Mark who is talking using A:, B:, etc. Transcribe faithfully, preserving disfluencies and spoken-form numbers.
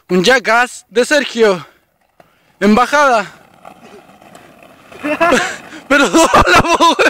A: Un Jackass de Sergio. Embajada. Pero dobla, po, weón.